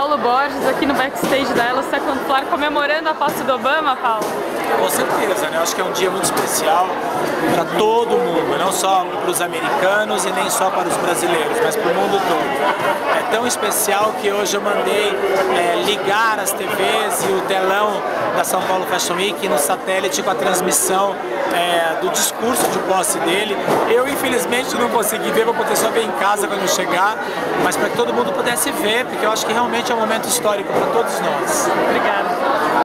Paulo Borges aqui no backstage da Elo Second Floor comemorando a posse do Obama, Paulo? Com certeza, né? Eu acho que é um dia muito especial para todo mundo, não só para os americanos e nem só para os brasileiros, mas para o mundo todo. É tão especial que hoje eu mandei ligar as TVs e o telão da São Paulo Fashion Week no satélite com a transmissão do discurso de posse dele. Eu, infelizmente, não consegui ver, vou poder só ver em casa quando eu chegar, mas para que todo mundo pudesse ver, porque eu acho que realmente é um momento histórico para todos nós. Obrigada.